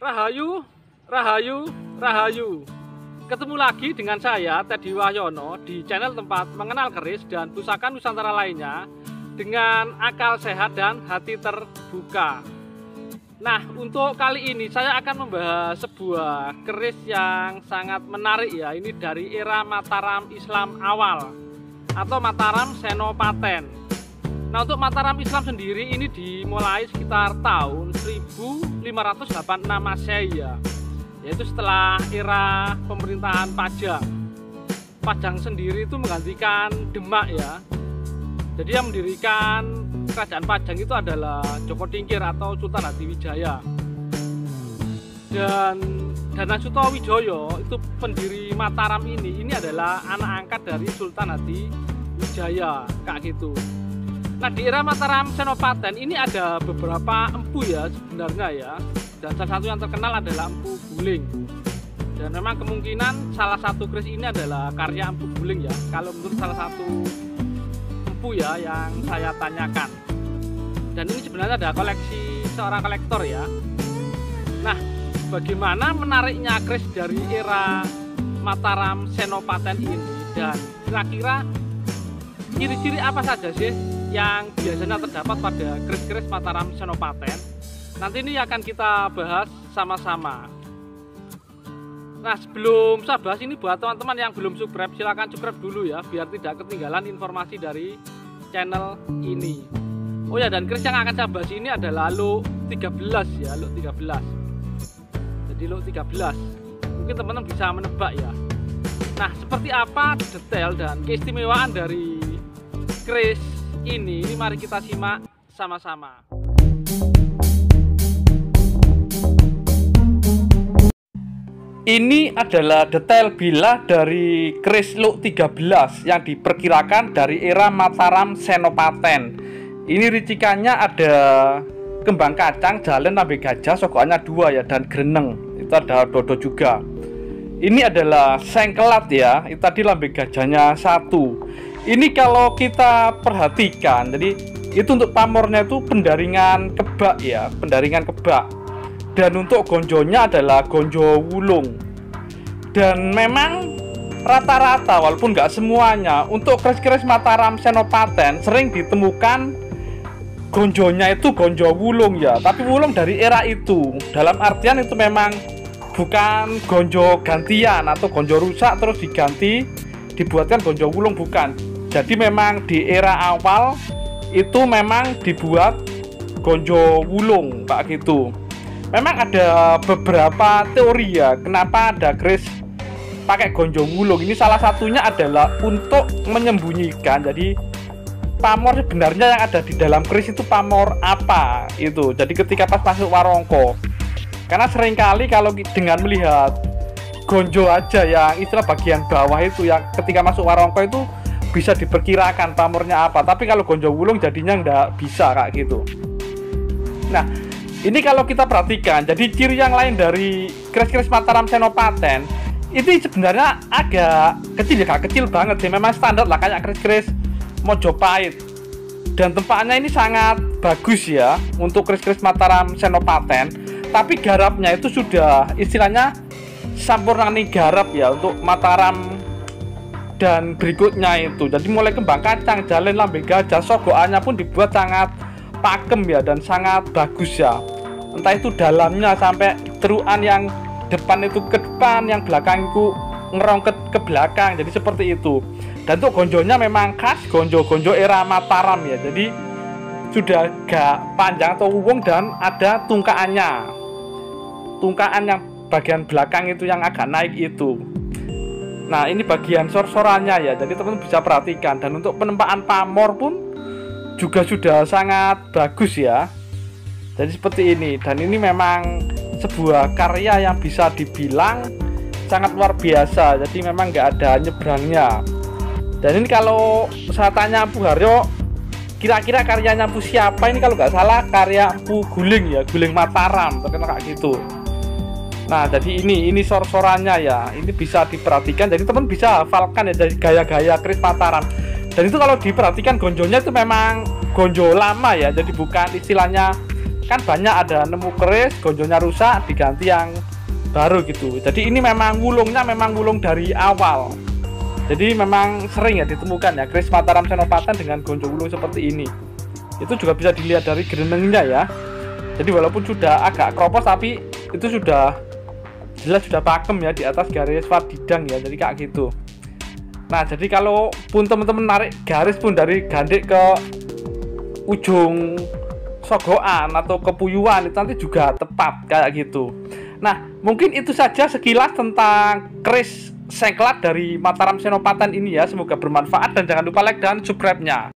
Rahayu, Rahayu, Rahayu. Ketemu lagi dengan saya, Teddy Wahyono, di channel tempat mengenal keris dan pusaka Nusantara lainnya dengan akal sehat dan hati terbuka. Nah, untuk kali ini saya akan membahas sebuah keris yang sangat menarik ya. Ini dari era Mataram Islam awal atau Mataram Senopaten. Nah, untuk Mataram Islam sendiri ini dimulai sekitar tahun 1586 Masehi ya, yaitu setelah era pemerintahan Pajang. Pajang sendiri itu menggantikan Demak ya. Jadi yang mendirikan kerajaan Pajang itu adalah Joko Tingkir atau Sultan Hadiwijaya. Dan Danang Sutawijoyo itu pendiri Mataram ini adalah anak angkat dari Sultan Hadiwijaya, kayak gitu. Nah, di era Mataram Senopaten ini ada beberapa empu ya sebenarnya ya. Dan salah satu yang terkenal adalah Empu Guling. Dan memang kemungkinan salah satu keris ini adalah karya Empu Guling ya, kalau menurut salah satu empu ya yang saya tanyakan. Dan ini sebenarnya ada koleksi seorang kolektor ya. Nah, bagaimana menariknya keris dari era Mataram Senopaten ini, dan kira-kira ciri-ciri apa saja sih yang biasanya terdapat pada keris-keris Mataram Senopaten? Nanti ini akan kita bahas sama-sama. Nah, sebelum saya bahas ini, buat teman-teman yang belum subscribe, silahkan subscribe dulu ya, biar tidak ketinggalan informasi dari channel ini. Oh ya, dan keris yang akan saya bahas ini adalah Lot 13 ya, Lot 13. Jadi Lot 13, mungkin teman-teman bisa menebak ya. Nah, seperti apa detail dan keistimewaan dari keris ini mari kita simak sama-sama. Ini adalah detail bilah dari keris Lot 13 yang diperkirakan dari era Mataram Senopaten. Ini ricikannya ada kembang kacang, jalen, lambe gajah, sogokannya 2 ya, dan greneng. Itu ada dodo juga. Ini adalah sengkelat ya, itu tadi lambe gajahnya 1. Ini kalau kita perhatikan, jadi itu untuk pamornya itu pendaringan kebak ya, pendaringan kebak. Dan untuk gonjonya adalah gonjo wulung. Dan memang rata-rata, walaupun nggak semuanya, untuk keris-keris Mataram Senopaten sering ditemukan gonjonya itu gonjo wulung ya. Tapi wulung dari era itu, dalam artian itu memang bukan gonjo gantian atau gonjo rusak terus diganti dibuatkan gonjo wulung, bukan. Jadi memang di era awal itu memang dibuat gonjo wulung kayak gitu. Memang ada beberapa teori ya kenapa ada keris pakai gonjo wulung. Ini salah satunya adalah untuk menyembunyikan. Jadi pamor sebenarnya yang ada di dalam keris itu pamor apa itu. Jadi ketika pas masuk warongko, karena seringkali kalau dengan melihat gonjo aja yang istilah bagian bawah itu, yang ketika masuk warongko itu bisa diperkirakan pamornya apa, tapi kalau gonjo wulung jadinya nggak bisa kayak gitu. Nah, ini kalau kita perhatikan, jadi ciri yang lain dari keris-keris Mataram Senopaten itu sebenarnya agak kecil ya, kecil banget sih, memang standar lah kayak keris-keris Mojopahit. Dan tempatnya ini sangat bagus ya untuk keris-keris Mataram Senopaten, tapi garapnya itu sudah istilahnya sampurnani garap ya untuk Mataram dan berikutnya itu. Jadi mulai kembang kacang, jalen, lambe gajah, sogokannya pun dibuat sangat pakem ya dan sangat bagus ya. Entah itu dalamnya sampai teruan yang depan itu ke depan, yang belakang itu ngerong ke belakang. Jadi seperti itu. Dan untuk gonjonya memang khas gonjo-gonjo era Mataram ya. Jadi sudah agak panjang atau wuwung dan ada tungkaannya. Tungkaan yang bagian belakang itu yang agak naik itu. Nah, ini bagian sor-sorannya ya, jadi teman-teman bisa perhatikan. Dan untuk penempaan pamor pun juga sudah sangat bagus ya. Jadi seperti ini. Dan ini memang sebuah karya yang bisa dibilang sangat luar biasa. Jadi memang nggak ada nyebrangnya. Dan ini kalau saya tanya Empu Haryo, kira-kira karyanya Empu siapa? Ini kalau nggak salah karya Empu Guling ya, Guling Mataram, terkenal kayak gitu. Nah, jadi ini sor-sorannya ya, ini bisa diperhatikan. Jadi teman bisa hafalkan ya dari gaya-gaya keris Mataram. Dan itu kalau diperhatikan gonjonya itu memang gonjo lama ya, jadi bukan istilahnya kan banyak ada nemu keris gonjonya rusak diganti yang baru gitu. Jadi ini memang wulungnya memang wulung dari awal. Jadi memang sering ya ditemukan ya keris Mataram Senopati dengan gonjo wulung seperti ini. Itu juga bisa dilihat dari gerenengnya ya. Jadi walaupun sudah agak kropos tapi itu sudah jelas sudah pakem ya di atas garis fardidang ya. Jadi kayak gitu. Nah, jadi kalau pun teman-teman narik garis pun dari gandek ke ujung sogoan atau kepuyuan itu nanti juga tepat kayak gitu. Nah, mungkin itu saja sekilas tentang keris sengklat dari Mataram Senopati ini ya. Semoga bermanfaat dan jangan lupa like dan subscribe-nya.